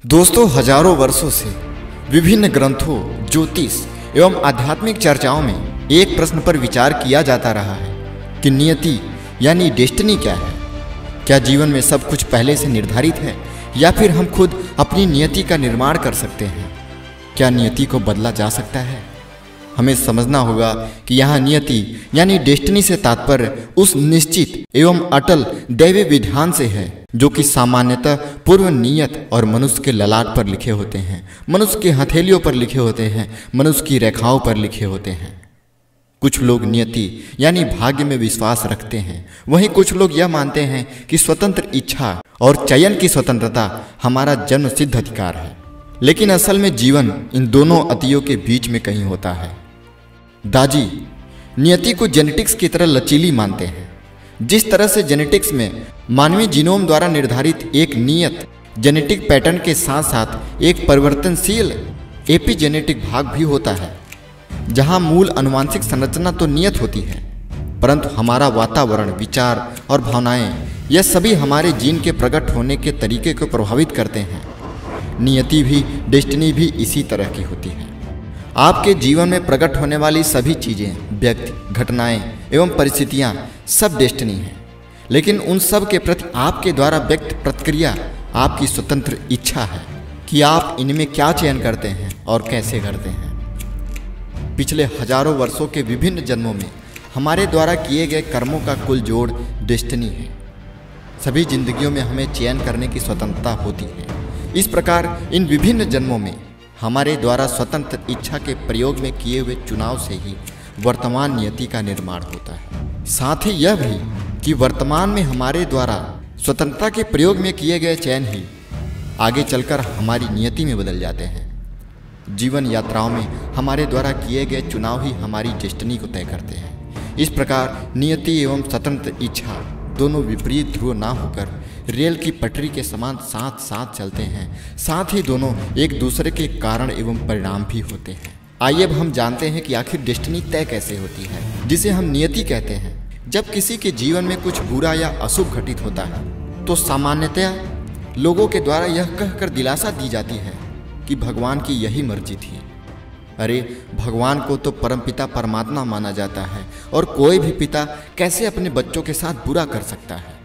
दोस्तों, हजारों वर्षों से विभिन्न ग्रंथों, ज्योतिष एवं आध्यात्मिक चर्चाओं में एक प्रश्न पर विचार किया जाता रहा है कि नियति यानी डेस्टिनी क्या है। क्या जीवन में सब कुछ पहले से निर्धारित है या फिर हम खुद अपनी नियति का निर्माण कर सकते हैं? क्या नियति को बदला जा सकता है? हमें समझना होगा कि यहाँ नियति यानी डेस्टिनी से तात्पर्य उस निश्चित एवं अटल दैवी विधान से है जो कि सामान्यतः पूर्व नियत और मनुष्य के ललाट पर लिखे होते हैं, मनुष्य के हथेलियों पर लिखे होते हैं, मनुष्य की रेखाओं पर लिखे होते हैं। कुछ लोग नियति यानी भाग्य में विश्वास रखते हैं, वहीं कुछ लोग यह मानते हैं कि स्वतंत्र इच्छा और चयन की स्वतंत्रता हमारा जन्म सिद्ध अधिकार है। लेकिन असल में जीवन इन दोनों अतियों के बीच में कहीं होता है। दाजी नियति को जेनेटिक्स की तरह लचीली मानते हैं। जिस तरह से जेनेटिक्स में मानवीय जीनोम द्वारा निर्धारित एक नियत जेनेटिक पैटर्न के साथ साथ एक परिवर्तनशील एपिजेनेटिक भाग भी होता है, जहां मूल आनुवंशिक संरचना तो नियत होती है, परंतु हमारा वातावरण, विचार और भावनाएं यह सभी हमारे जीन के प्रकट होने के तरीके को प्रभावित करते हैं। नियति भी, डेस्टिनी भी इसी तरह की होती है। आपके जीवन में प्रकट होने वाली सभी चीज़ें, व्यक्ति, घटनाएं एवं परिस्थितियां सब डेस्टिनी हैं, लेकिन उन सब के प्रति आपके द्वारा व्यक्त प्रतिक्रिया आपकी स्वतंत्र इच्छा है कि आप इनमें क्या चयन करते हैं और कैसे करते हैं। पिछले हजारों वर्षों के विभिन्न जन्मों में हमारे द्वारा किए गए कर्मों का कुल जोड़ डेस्टिनी है। सभी जिंदगियों में हमें चयन करने की स्वतंत्रता होती है। इस प्रकार इन विभिन्न जन्मों में हमारे द्वारा स्वतंत्र इच्छा के प्रयोग में किए हुए चुनाव से ही वर्तमान नियति का निर्माण होता है। साथ ही यह भी कि वर्तमान में हमारे द्वारा स्वतंत्रता के प्रयोग में किए गए चयन ही आगे चलकर हमारी नियति में बदल जाते हैं। जीवन यात्राओं में हमारे द्वारा किए गए चुनाव ही हमारी डेस्टिनी को तय करते हैं। इस प्रकार नियति एवं स्वतंत्र इच्छा दोनों विपरीत ध्रुव ना होकर रेल की पटरी के समान साथ साथ चलते हैं। साथ ही दोनों एक दूसरे के कारण एवं परिणाम भी होते हैं। आइए अब हम जानते हैं कि आखिर डेस्टिनी तय कैसे होती है, जिसे हम नियति कहते हैं। जब किसी के जीवन में कुछ बुरा या अशुभ घटित होता है तो सामान्यतया लोगों के द्वारा यह कहकर दिलासा दी जाती है कि भगवान की यही मर्जी थी। अरे, भगवान को तो परमपिता परमात्मा माना जाता है और कोई भी पिता कैसे अपने बच्चों के साथ बुरा कर सकता है?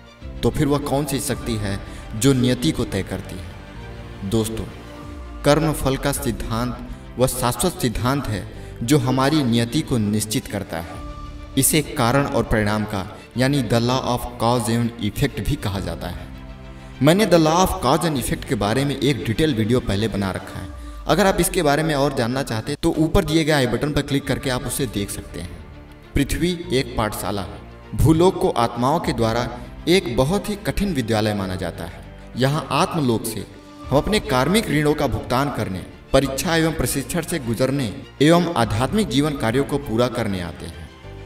तो फिर वह कौन सी शक्ति है जो नियति को तय करती है? दोस्तों, कर्म फल का सिद्धांत वह शाश्वत सिद्धांत है जो हमारी नियति को निश्चित करता है। इसे कारण और परिणाम का यानी the law of cause and effect भी कहा जाता है। मैंने the law of cause and effect के बारे में एक डिटेल वीडियो पहले बना रखा है। अगर आप इसके बारे में और जानना चाहते तो ऊपर दिए गए आई बटन पर क्लिक करके आप उसे देख सकते हैं। पृथ्वी एक पाठशाला है। भूलोक को आत्माओं के द्वारा एक बहुत ही कठिन विद्यालय माना जाता है। यहाँ आत्मलोक से हम अपने कार्मिक ऋणों का भुगतान करने, परीक्षा एवं प्रशिक्षण से गुजरने एवं आध्यात्मिक जीवन कार्यों को पूरा करने आते हैं।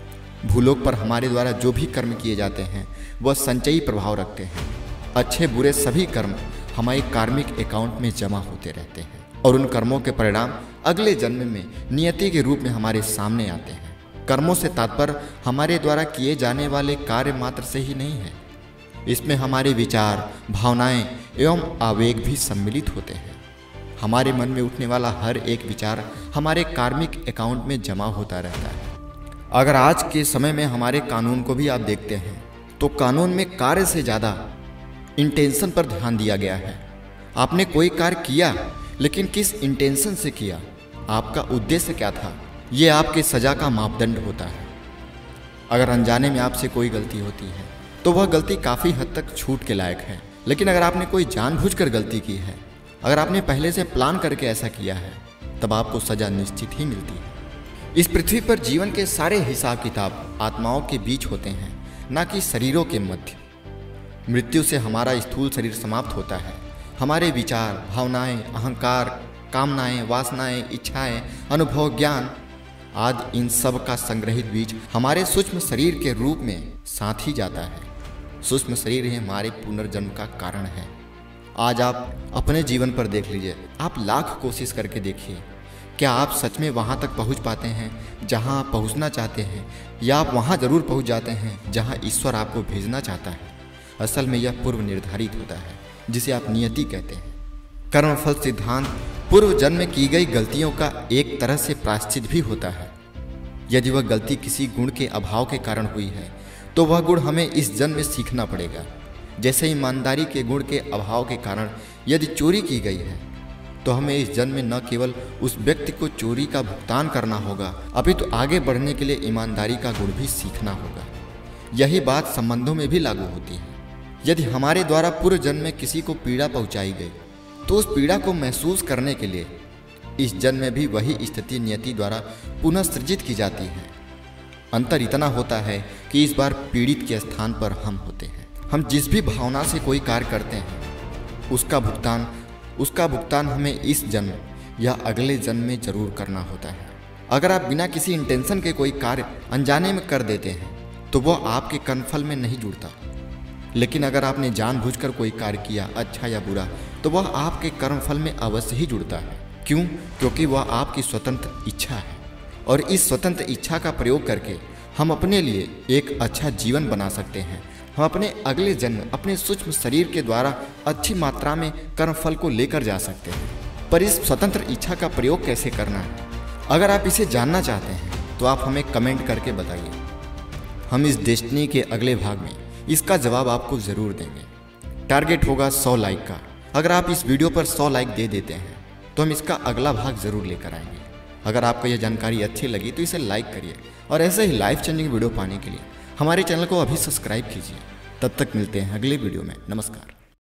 भूलोक पर हमारे द्वारा जो भी कर्म किए जाते हैं वह संचयी प्रभाव रखते हैं। अच्छे बुरे सभी कर्म हमारे कार्मिक अकाउंट में जमा होते रहते हैं और उन कर्मों के परिणाम अगले जन्म में नियति के रूप में हमारे सामने आते हैं। कर्मों से तात्पर्य हमारे द्वारा किए जाने वाले कार्य मात्र से ही नहीं है। इसमें हमारे विचार, भावनाएं एवं आवेग भी सम्मिलित होते हैं। हमारे मन में उठने वाला हर एक विचार हमारे कार्मिक अकाउंट में जमा होता रहता है। अगर आज के समय में हमारे कानून को भी आप देखते हैं तो कानून में कार्य से ज़्यादा इंटेंशन पर ध्यान दिया गया है। आपने कोई कार्य किया, लेकिन किस इंटेंशन से किया, आपका उद्देश्य क्या था, ये आपके सजा का मापदंड होता है। अगर अनजाने में आपसे कोई गलती होती है तो वह गलती काफ़ी हद तक छूट के लायक है, लेकिन अगर आपने कोई जानबूझकर गलती की है, अगर आपने पहले से प्लान करके ऐसा किया है, तब आपको सजा निश्चित ही मिलती है। इस पृथ्वी पर जीवन के सारे हिसाब किताब आत्माओं के बीच होते हैं, न कि शरीरों के मध्य। मृत्यु से हमारा स्थूल शरीर समाप्त होता है। हमारे विचार, भावनाएं, अहंकार, कामनाएं, वासनाएं, इच्छाएं, अनुभव, ज्ञान आदि इन सब का संग्रहित बीज हमारे सूक्ष्म शरीर के रूप में साथ ही जाता है। सूक्ष्म शरीर ही हमारे पुनर्जन्म का कारण है। आज आप अपने जीवन पर देख लीजिए। आप लाख कोशिश करके देखिए, क्या आप सच में वहाँ तक पहुँच पाते हैं जहाँ आप पहुँचना चाहते हैं, या आप वहाँ ज़रूर पहुँच जाते हैं जहाँ ईश्वर आपको भेजना चाहता है? असल में यह पूर्व निर्धारित होता है, जिसे आप नियति कहते हैं। कर्मफल सिद्धांत पूर्व जन्म में की गई गलतियों का एक तरह से प्रायश्चित भी होता है। यदि वह गलती किसी गुण के अभाव के कारण हुई है तो वह गुण हमें इस जन्म में सीखना पड़ेगा। जैसे ईमानदारी के गुण के अभाव के कारण यदि चोरी की गई है तो हमें इस जन्म में न केवल उस व्यक्ति को चोरी का भुगतान करना होगा अपितु आगे बढ़ने के लिए ईमानदारी का गुण भी सीखना होगा। यही बात संबंधों में भी लागू होती है। यदि हमारे द्वारा पूर्व जन्म में किसी को पीड़ा पहुंचाई गई तो उस पीड़ा को महसूस करने के लिए इस जन्म में भी वही स्थिति नियति द्वारा पुनः सृजित की जाती है। अंतर इतना होता है कि इस बार पीड़ित के स्थान पर हम होते हैं। हम जिस भी भावना से कोई कार्य करते हैं उसका भुगतान हमें इस जन्म या अगले जन्म में जरूर करना होता है। अगर आप बिना किसी इंटेंशन के कोई कार्य अनजाने में कर देते हैं तो वह आपके कर्मफल में नहीं जुड़ता, लेकिन अगर आपने जानबूझकर कोई कार्य किया अच्छा या बुरा तो वह आपके कर्मफल में अवश्य ही जुड़ता है। क्यों? क्योंकि वह आपकी स्वतंत्र इच्छा है और इस स्वतंत्र इच्छा का प्रयोग करके हम अपने लिए एक अच्छा जीवन बना सकते हैं। हम अपने अगले जन्म अपने सूक्ष्म शरीर के द्वारा अच्छी मात्रा में कर्मफल को लेकर जा सकते हैं। पर इस स्वतंत्र इच्छा का प्रयोग कैसे करना है, अगर आप इसे जानना चाहते हैं तो आप हमें कमेंट करके बताइए। हम इस डेस्टिनी के अगले भाग में इसका जवाब आपको ज़रूर देंगे। टारगेट होगा 100 लाइक का। अगर आप इस वीडियो पर 100 लाइक दे देते हैं तो हम इसका अगला भाग ज़रूर लेकर आएंगे। अगर आपको यह जानकारी अच्छी लगी तो इसे लाइक करिए और ऐसे ही लाइफ चेंजिंग वीडियो पाने के लिए हमारे चैनल को अभी सब्सक्राइब कीजिए। तब तक मिलते हैं अगले वीडियो में। नमस्कार।